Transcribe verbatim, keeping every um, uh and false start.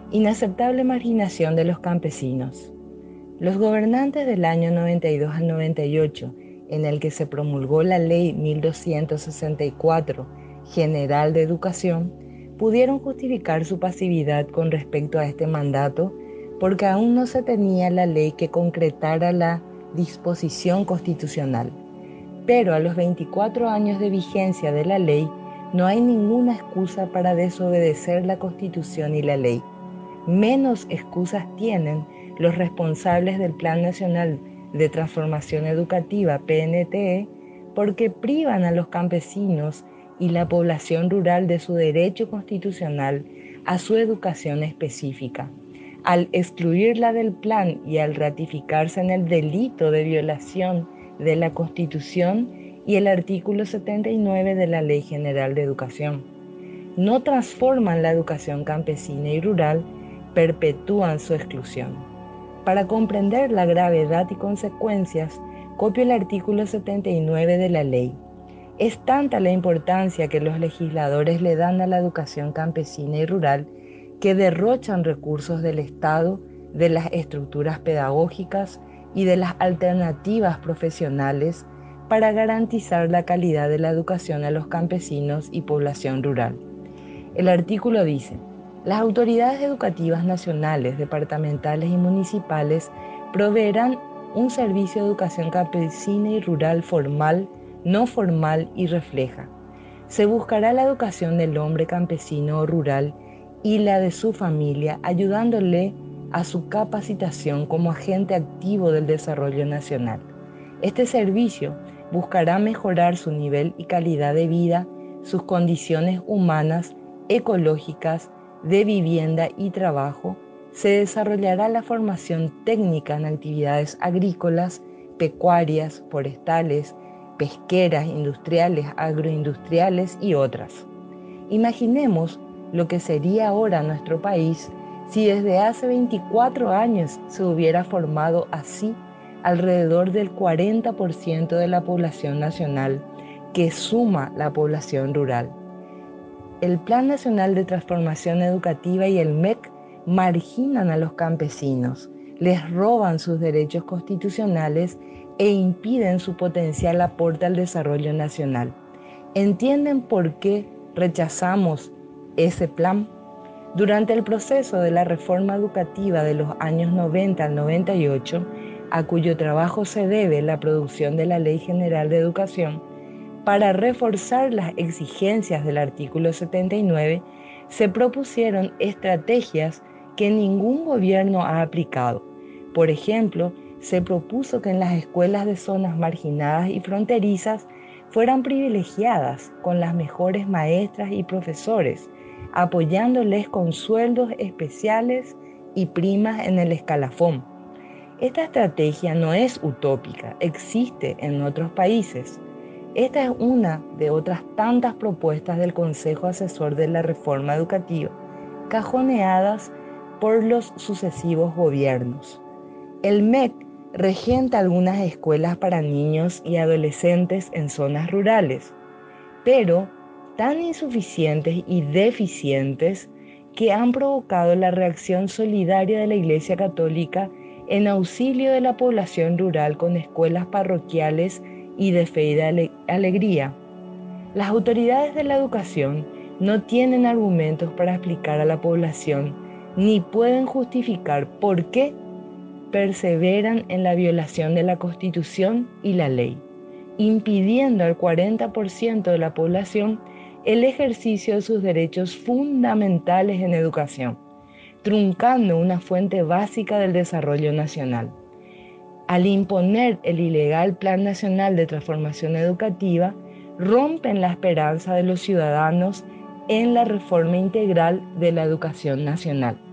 Inaceptable marginación de los campesinos. Los gobernantes del año noventa y dos al noventa y ocho, en el que se promulgó la Ley mil doscientos sesenta y cuatro, General de Educación, pudieron justificar su pasividad con respecto a este mandato porque aún no se tenía la ley que concretara la disposición constitucional. Pero a los veinticuatro años de vigencia de la ley, no hay ninguna excusa para desobedecer la Constitución y la ley. Menos excusas tienen los responsables del Plan Nacional de Transformación Educativa, P N T E, porque privan a los campesinos y la población rural de su derecho constitucional a su educación específica. Al excluirla del plan y al ratificarse en el delito de violación de la Constitución y el artículo setenta y nueve de la Ley General de Educación, no transforman la educación campesina y rural, perpetúan su exclusión. Para comprender la gravedad y consecuencias, copio el artículo setenta y nueve de la ley. Es tanta la importancia que los legisladores le dan a la educación campesina y rural que derrochan recursos del Estado, de las estructuras pedagógicas y de las alternativas profesionales para garantizar la calidad de la educación a los campesinos y población rural. El artículo dice: las autoridades educativas nacionales, departamentales y municipales proveerán un servicio de educación campesina y rural formal, no formal y refleja. Se buscará la educación del hombre campesino o rural y la de su familia, ayudándole a su capacitación como agente activo del desarrollo nacional. Este servicio buscará mejorar su nivel y calidad de vida, sus condiciones humanas, ecológicas, de vivienda y trabajo. Se desarrollará la formación técnica en actividades agrícolas, pecuarias, forestales, pesqueras, industriales, agroindustriales y otras. Imaginemos lo que sería ahora nuestro país si desde hace veinticuatro años se hubiera formado así alrededor del cuarenta por ciento de la población nacional, que suma la población rural. El Plan Nacional de Transformación Educativa y el M E C marginan a los campesinos, les roban sus derechos constitucionales e impiden su potencial aporte al desarrollo nacional. ¿Entienden por qué rechazamos ese plan? Durante el proceso de la reforma educativa de los años noventa al noventa y ocho, a cuyo trabajo se debe la producción de la Ley General de Educación, para reforzar las exigencias del artículo setenta y nueve, se propusieron estrategias que ningún gobierno ha aplicado. Por ejemplo, se propuso que en las escuelas de zonas marginadas y fronterizas fueran privilegiadas con las mejores maestras y profesores, apoyándoles con sueldos especiales y primas en el escalafón. Esta estrategia no es utópica, existe en otros países. Esta es una de otras tantas propuestas del Consejo Asesor de la Reforma Educativa, cajoneadas por los sucesivos gobiernos. El M E C regenta algunas escuelas para niños y adolescentes en zonas rurales, pero tan insuficientes y deficientes que han provocado la reacción solidaria de la Iglesia Católica en auxilio de la población rural con escuelas parroquiales y de fe y de alegría. Las autoridades de la educación no tienen argumentos para explicar a la población ni pueden justificar por qué perseveran en la violación de la Constitución y la ley, impidiendo al cuarenta por ciento de la población el ejercicio de sus derechos fundamentales en educación, truncando una fuente básica del desarrollo nacional. Al imponer el ilegal Plan Nacional de Transformación Educativa, rompen la esperanza de los ciudadanos en la reforma integral de la educación nacional.